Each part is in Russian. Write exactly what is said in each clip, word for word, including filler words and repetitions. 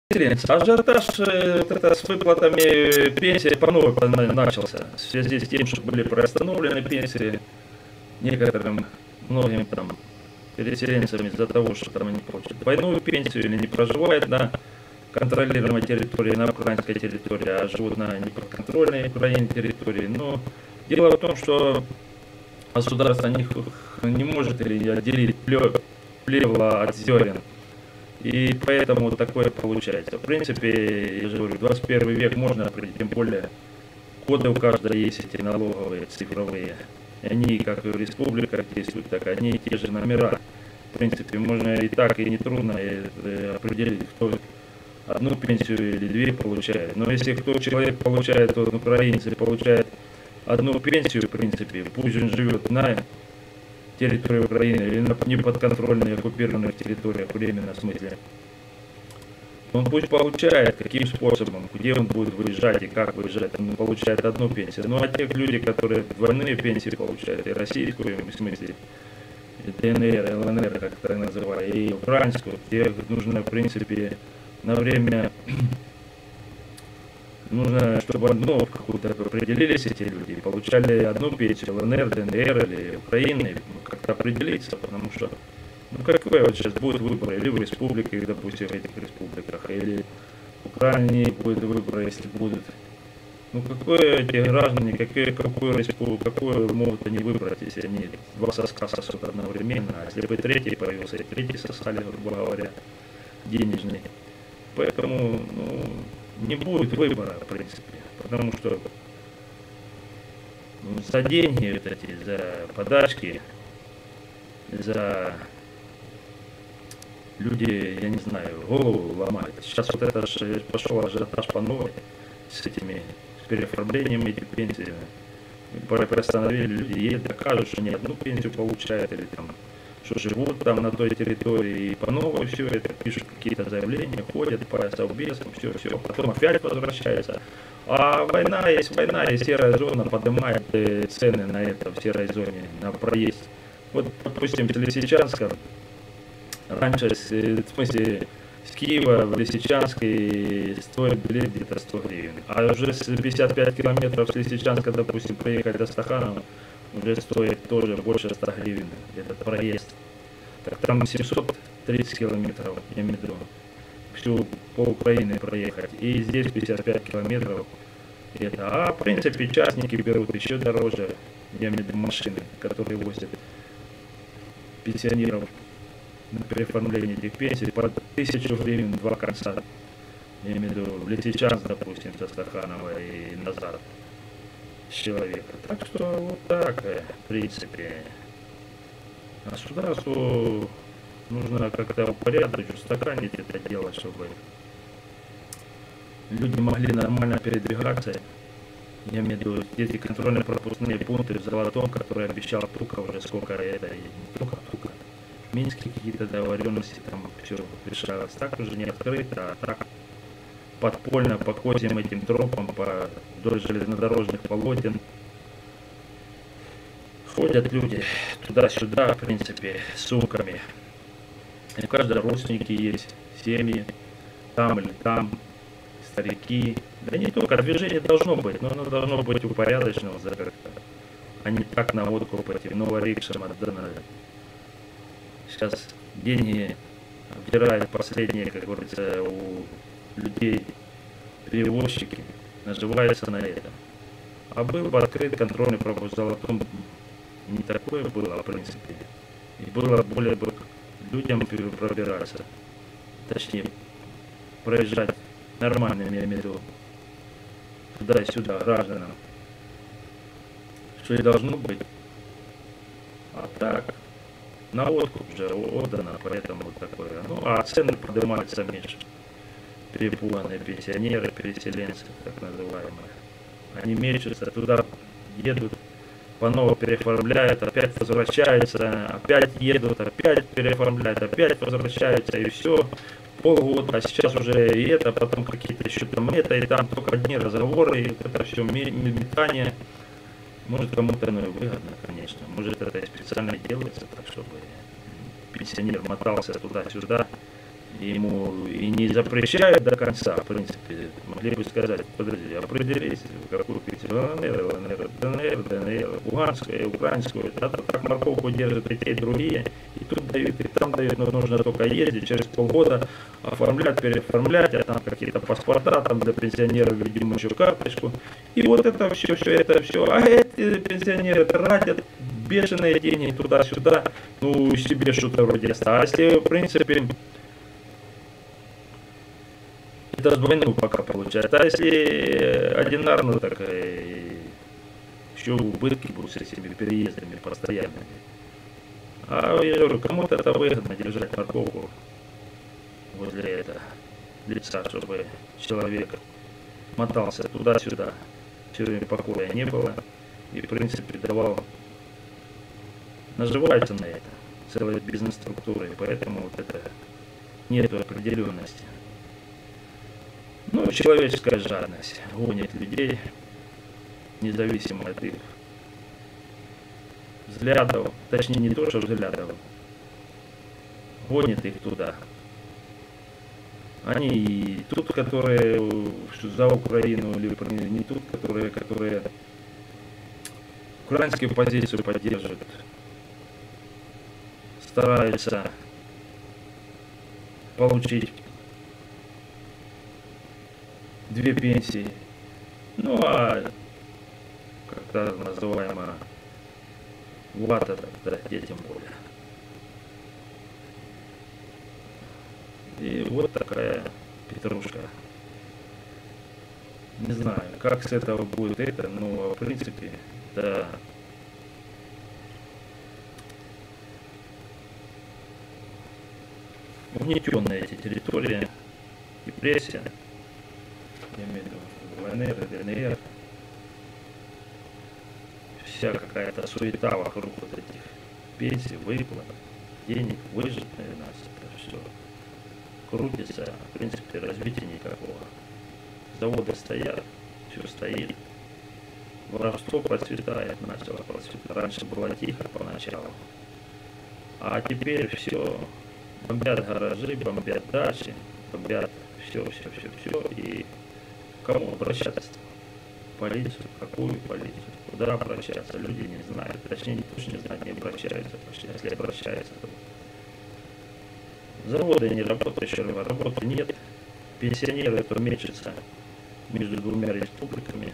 переселенцы. Ажиотаж э, вот это с выплатами пенсии по новой начался. В связи с тем, что были приостановлены пенсии некоторым, многим там переселенцам из-за того, что там они получат двойную пенсию или не проживают на контролируемой территории, на украинской территории, а живут на неподконтрольной Украине территории. Но дело в том, что государство не, не может или отделить плевла от зерен. И поэтому такое получается. В принципе, я же говорю, двадцать первый век можно определить, тем более коды у каждой есть, эти налоговые, цифровые. Они, как и в республиках действуют, так одни и те же номера. В принципе, можно и так, и нетрудно определить, кто одну пенсию или две получает. Но если кто человек получает, то украинцы получает одну пенсию, в принципе, пусть он живет на территории Украины или на неподконтрольных оккупированных территориях, временно в смысле, он пусть получает, каким способом, где он будет выезжать и как выезжать, он получает одну пенсию. Ну а тех людей, которые двойные пенсии получают, и российскую, в смысле, и ДНР, ЛНР, как это называют, и украинскую, тех нужно, в принципе, на время, нужно, чтобы ну, какую-то определились эти люди, получали одну пенсию, ЛНР, ДНР или Украины, как-то определиться, потому что, ну какой вот сейчас будет выбор, или в республике, допустим, в этих республиках, или в Украине будет выбор, если будут. Ну какое эти граждане, какие, какую республику, какую могут они выбрать, если они два соска сосут одновременно, а если бы третий появился, и третий сосали, грубо говоря, денежный. Поэтому ну, не будет выбора, в принципе, потому что ну, за деньги вот эти, за подачки, за люди, я не знаю, голову ломают. Сейчас вот это же пошел ажиотаж по новой с этими с переоформлением этих пенсий. Приостановили, люди едут, докажут, что не одну пенсию получают или там что живут там на той территории, и по новой все это пишут какие-то заявления, ходят по совбезам, все, все, потом опять возвращаются. А война есть война, и серая зона поднимает цены на это в серой зоне, на проезд. Вот, допустим, с Лисичанска, раньше, в смысле, с Киева в Лисичанск стоит билет где-то сто гривен, а уже с пятьдесят пять километров с Лисичанска, допустим, проехать до Стаханова, уже стоит тоже больше ста гривен, этот проезд. Так там семьсот тридцать километров, я имею в виду, всю по Украине проехать. И здесь пятьдесят пять километров. Это. А в принципе частники берут еще дороже, я имею в виду машины, которые возят пенсионеров на переоформление этих пенсий по тысячу гривен два конца. Я имею в виду в Лисичанск, допустим, со Стаханова и назад. Человека. Так что вот так, в принципе, государству нужно как-то упорядочить, устаканить это дело, чтобы люди могли нормально передвигаться. Я имею в виду эти контрольно-пропускные пункты в Золотом, которые обещал Тука уже сколько это, и не только Тука, Минские какие-то договоренности, там все решалось. Так уже не открыто, а так подпольно по козьим этим тропам, по вдоль железнодорожных полотен ходят люди туда-сюда, в принципе, с сумками. И у каждого родственники есть, семьи, там или там, старики. Да не только, движение должно быть, но оно должно быть упорядочено, а не так на откуп этим новорикшам отдано. Сейчас деньги обдирают последние, как говорится, у людей, перевозчики, наживаются на этом. А был бы открыт контрольный пропуск в Золотом, не такое было, в принципе. И было более бы людям пробираться, точнее, проезжать нормальными, я имею в виду, туда и сюда, гражданам. Что и должно быть. А так, на откуп уже отдано, поэтому вот такое. Ну, а цены поднимаются меньше. Перепуганные пенсионеры, переселенцы, так называемые. Они мечутся, туда едут, по-новому переоформляют, опять возвращаются, опять едут, опять переоформляют, опять возвращаются, и все, полгода, а сейчас уже и это, потом какие-то еще там это, и там только одни разговоры, и это все метание. Может, кому-то оно и выгодно, конечно, может, это и специально делается, так, чтобы пенсионер мотался туда-сюда, ему и не запрещают до конца, в принципе, могли бы сказать, подожди, определись, какую пить, ЛНР, ЛНР, ДНР, ДНР, Луганская, Украинскую, да, так морковку держат и те, и другие, и тут дают, и там дают, но нужно только ездить, через полгода оформлять, переоформлять, а там какие-то паспорта, там для пенсионеров, видимо, еще карточку, и вот это все, все это все, а эти пенсионеры тратят бешеные деньги туда-сюда, ну, себе что-то вроде осталось, если, в принципе, это с двойную пока получается. А если одинарно, так еще убытки будут с этими переездами постоянными. А я говорю, кому-то это выгодно держать морковку возле этого лица, чтобы человек мотался туда-сюда, все время покоя не было. И в принципе давал, наживается на это целая бизнес-структура, и поэтому вот это нет определенности. Ну, человеческая жадность гонит людей, независимо от их взглядов, точнее не то, что взглядов, гонит их туда. Они и тут, которые за Украину, или не тут, которые, которые украинскую позицию поддерживают, стараются получить две пенсии, ну а как-то называемая вата, да, детям более. И вот такая петрушка. Не знаю, как с этого будет это, но в принципе, да. Угнетенные эти территории, депрессия. Я имею в виду ЛНР, ДНР, вся какая-то суета вокруг вот этих пенсий, выплат, денег, выжить, наверное, это все крутится, в принципе, развития никакого. Заводы стоят, все стоит, воровство процветает, начало процветать. Раньше было тихо поначалу, а теперь все, бомбят гаражи, бомбят дачи, бомбят все, все, все, все, и кому обращаться? Полицию? Какую полицию? Куда обращаться? Люди не знают. Точнее, не то, что не знают, не обращаются. Если обращаются, то заводы не работают, еще работы нет. Пенсионеры то мечутся между двумя республиками.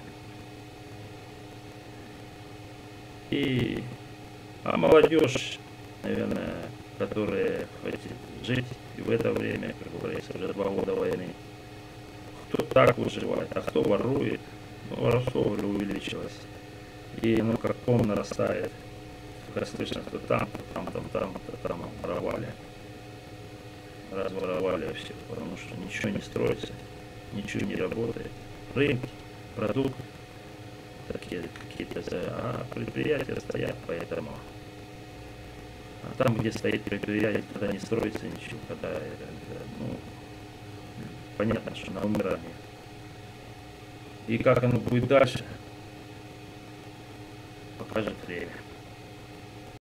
И, а молодежь, наверное, которая хочет жить и в это время, как говорится, уже два года войны, кто так выживает, а кто ворует, ну, воровство увеличилось. И ну как ком нарастает. Только слышно, что там, там, там, там, то там воровали. Разворовали все, потому что ничего не строится, ничего не работает. Рынки, продукты, такие какие-то, а предприятия стоят, поэтому. А там, где стоит предприятие, когда не строится ничего, когда, ну, понятно, что на умирании. И как оно будет дальше, покажет время.